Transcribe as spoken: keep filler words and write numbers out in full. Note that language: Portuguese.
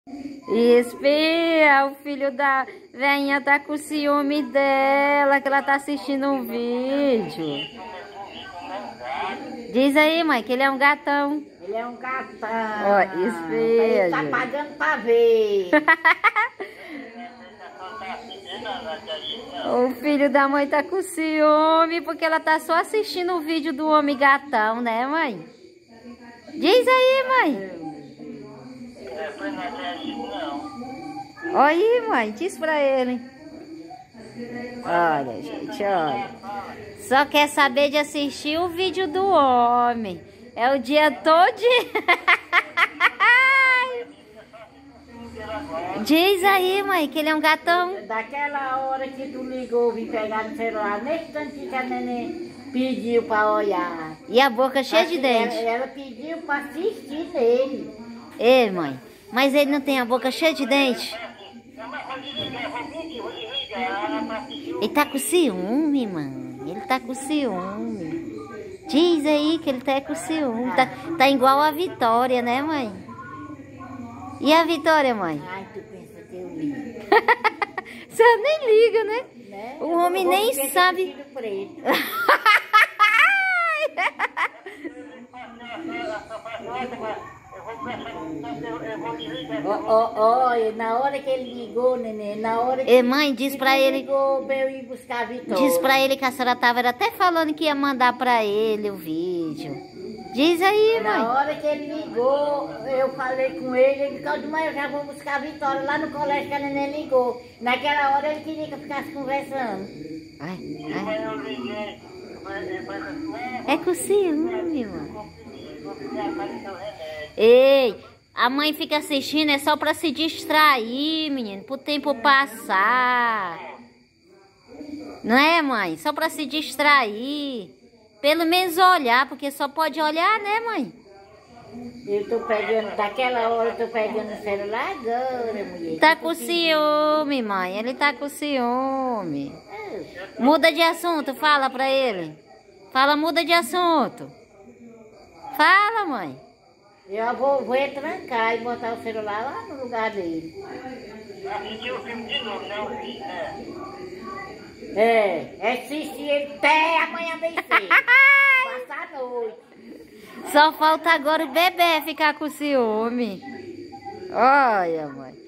Espia, o filho da velhinha tá com ciúme dela, que ela tá assistindo um vídeo. Diz aí, mãe, que ele é um gatão. Ele é um gatão. Ó, espia. Ele tá pagando pra ver. O filho da mãe tá com ciúme, porque ela tá só assistindo o vídeo do homem gatão, né, mãe? Diz aí, mãe. Olha aí, mãe, diz pra ele. Olha, gente, olha. Só quer saber de assistir o vídeo do homem. É o dia todo. Diz aí, mãe, que ele é um gatão. Daquela hora que tu ligou, vim pegar no celular, nesse instante que a neném pediu pra olhar. E a boca cheia de dente. Ela, ela pediu pra assistir nele. Ei, mãe, mas ele não tem a boca cheia de dente? Ele tá com ciúme, mãe. Ele tá com ciúme. Diz aí que ele tá com ciúme. Tá, tá igual a Vitória, né, mãe? E a Vitória, mãe? Ai, tu pensa que eu ligo. Você nem liga, né? Né? O homem nem sabe. Ó, ó, na hora que ele ligou, neném, na hora que E mãe, diz pra ele. ligou, eu ir buscar a Vitória. Diz pra ele que a senhora tava era até falando que ia mandar pra ele o vídeo. Diz aí, mãe. Na hora que ele ligou, eu falei com ele, ele disse, mas eu já vou buscar a Vitória lá no colégio que a neném ligou. Naquela hora ele queria que eu ficasse conversando. Ai, ai. É com ciúme, mano. Ei, a mãe fica assistindo é só pra se distrair, menino, pro tempo passar. Não é, mãe? Só pra se distrair. Pelo menos olhar, porque só pode olhar, né, mãe? Eu tô pegando, daquela hora eu tô pegando o celular agora, mulher. Tá com ciúme, mãe. Ele tá com ciúme. Muda de assunto, fala pra ele. Fala, muda de assunto. Fala, mãe. Eu vou, vou trancar e botar o celular lá no lugar dele. Assistiu o filme de novo, né? É, é assistir ele até amanhã bem cedo. Passar a noite. Só falta agora o bebê ficar com ciúme. Olha, mãe.